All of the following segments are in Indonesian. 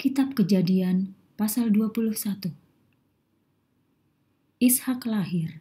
Kitab Kejadian pasal 21. Ishak lahir.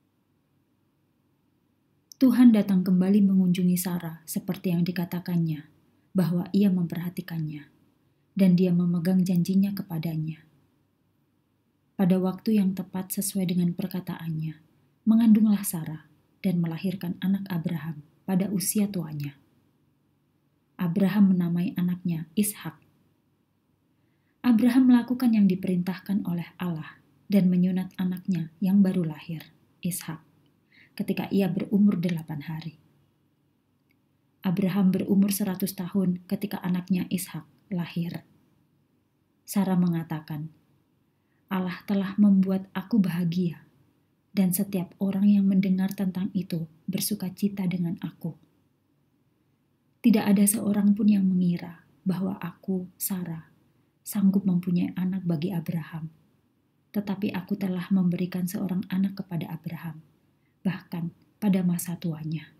Tuhan datang kembali mengunjungi Sarah seperti yang dikatakannya, bahwa ia memperhatikannya, dan dia memegang janjinya kepadanya. Pada waktu yang tepat sesuai dengan perkataannya, mengandunglah Sarah dan melahirkan anak Abraham pada usia tuanya. Abraham menamai anaknya Ishak. Abraham melakukan yang diperintahkan oleh Allah dan menyunat anaknya yang baru lahir, Ishak, ketika ia berumur 8 hari. Abraham berumur 100 tahun ketika anaknya Ishak lahir. Sarah mengatakan, Allah telah membuat aku bahagia, dan setiap orang yang mendengar tentang itu bersuka cita dengan aku. Tidak ada seorang pun yang mengira bahwa aku, Sarah, sanggup mempunyai anak bagi Abraham. Tetapi aku telah memberikan seorang anak kepada Abraham, bahkan pada masa tuanya.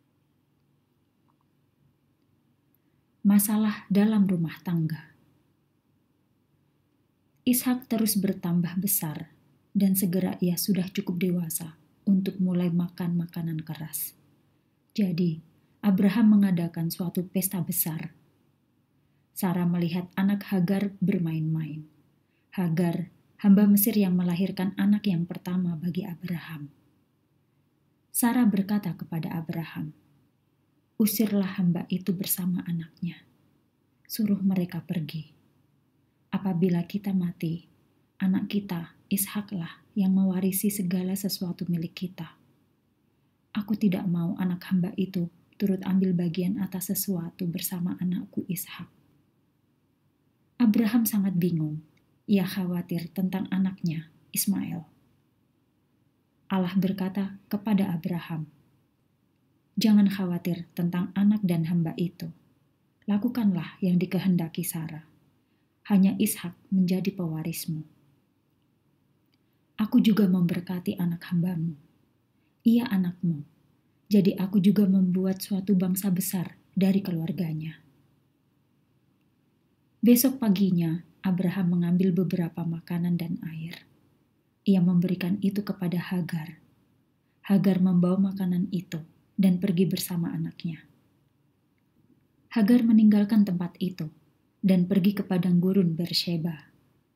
Masalah dalam rumah tangga. Ishak terus bertambah besar, dan segera ia sudah cukup dewasa untuk mulai makan makanan keras. Jadi, Abraham mengadakan suatu pesta besar. Sarah melihat anak Hagar bermain-main. Hagar, hamba Mesir yang melahirkan anak yang pertama bagi Abraham. Sarah berkata kepada Abraham, "Usirlah hamba itu bersama anaknya. Suruh mereka pergi. Apabila kita mati, anak kita, Ishaklah yang mewarisi segala sesuatu milik kita. Aku tidak mau anak hamba itu turut ambil bagian atas sesuatu bersama anakku Ishak." Abraham sangat bingung. Ia khawatir tentang anaknya, Ismail. Allah berkata kepada Abraham, "Jangan khawatir tentang anak dan hamba itu. Lakukanlah yang dikehendaki Sarah. Hanya Ishak menjadi pewarismu. Aku juga memberkati anak hambamu. Ia anakmu. Jadi aku juga membuat suatu bangsa besar dari keluarganya." Besok paginya, Abraham mengambil beberapa makanan dan air. Ia memberikan itu kepada Hagar. Hagar membawa makanan itu dan pergi bersama anaknya. Hagar meninggalkan tempat itu dan pergi ke padang gurun Beersheba.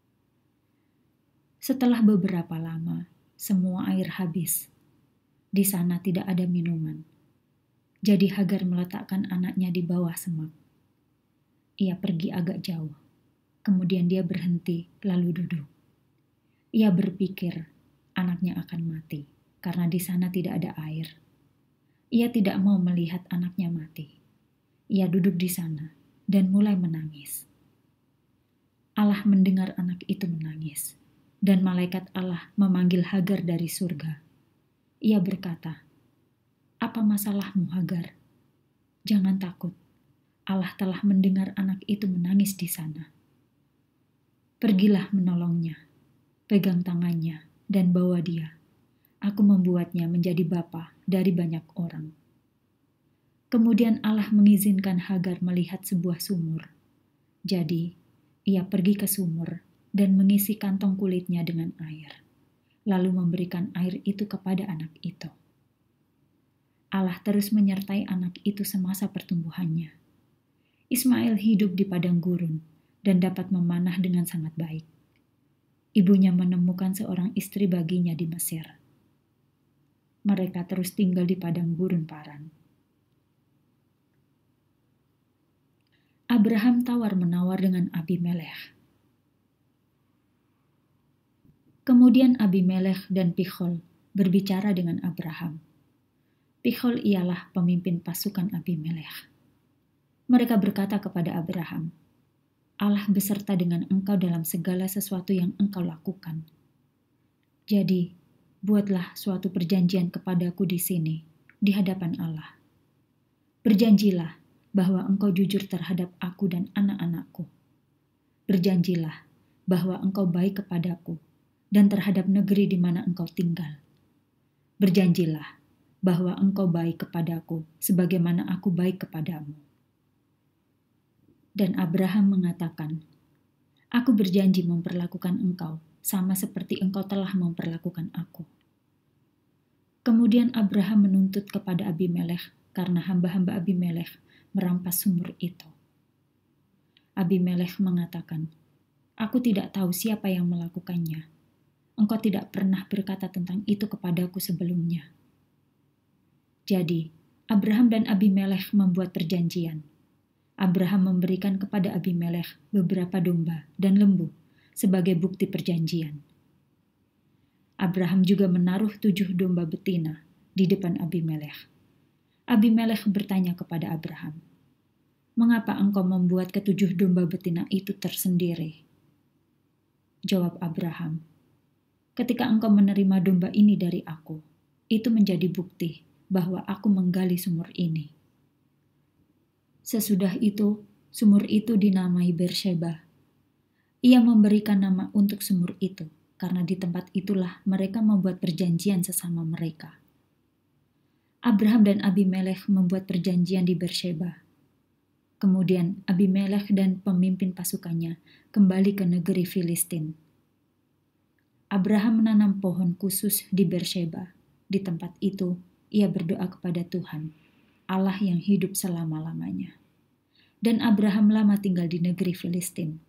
Setelah beberapa lama, semua air habis. Di sana tidak ada minuman. Jadi Hagar meletakkan anaknya di bawah semak. Ia pergi agak jauh. Kemudian dia berhenti lalu duduk. Ia berpikir anaknya akan mati karena di sana tidak ada air. Ia tidak mau melihat anaknya mati. Ia duduk di sana dan mulai menangis. Allah mendengar anak itu menangis, dan malaikat Allah memanggil Hagar dari surga. Ia berkata, "Apa masalahmu, Hagar? Jangan takut. Allah telah mendengar anak itu menangis di sana. Pergilah menolongnya, pegang tangannya, dan bawa dia. Aku membuatnya menjadi bapa dari banyak orang." Kemudian Allah mengizinkan Hagar melihat sebuah sumur. Jadi, ia pergi ke sumur dan mengisi kantong kulitnya dengan air, lalu memberikan air itu kepada anak itu. Allah terus menyertai anak itu semasa pertumbuhannya. Ismail hidup di padang gurun dan dapat memanah dengan sangat baik. Ibunya menemukan seorang istri baginya di Mesir. Mereka terus tinggal di padang gurun Paran. Abraham tawar-menawar dengan Abimelekh. Kemudian Abimelekh dan Pichol berbicara dengan Abraham. Pichol ialah pemimpin pasukan Abimelekh. Mereka berkata kepada Abraham, "Allah beserta dengan engkau dalam segala sesuatu yang engkau lakukan. Jadi, buatlah suatu perjanjian kepadaku di sini, di hadapan Allah. Berjanjilah bahwa engkau jujur terhadap aku dan anak-anakku. Berjanjilah bahwa engkau baik kepadaku dan terhadap negeri di mana engkau tinggal. Berjanjilah bahwa engkau baik kepadaku sebagaimana aku baik kepadamu." Dan Abraham mengatakan, Aku berjanji memperlakukan engkau sama seperti engkau telah memperlakukan aku." Kemudian Abraham menuntut kepada Abimelekh karena hamba-hamba Abimelekh merampas sumur itu. Abimelekh mengatakan, "Aku tidak tahu siapa yang melakukannya. Engkau tidak pernah berkata tentang itu kepadaku sebelumnya." Jadi, Abraham dan Abimelekh membuat perjanjian. Abraham memberikan kepada Abimelekh beberapa domba dan lembu sebagai bukti perjanjian. Abraham juga menaruh 7 domba betina di depan Abimelekh. Abimelekh bertanya kepada Abraham, "Mengapa engkau membuat ke-7 domba betina itu tersendiri?" Jawab Abraham, "Ketika engkau menerima domba ini dari aku, itu menjadi bukti bahwa aku menggali sumur ini." Sesudah itu, sumur itu dinamai Beersheba. Ia memberikan nama untuk sumur itu, karena di tempat itulah mereka membuat perjanjian sesama mereka. Abraham dan Abimelekh membuat perjanjian di Beersheba. Kemudian Abimelekh dan pemimpin pasukannya kembali ke negeri Filistin. Abraham menanam pohon khusus di Beersheba. Di tempat itu, ia berdoa kepada Tuhan, Allah yang hidup selama-lamanya. Dan Abraham lama tinggal di negeri Filistin,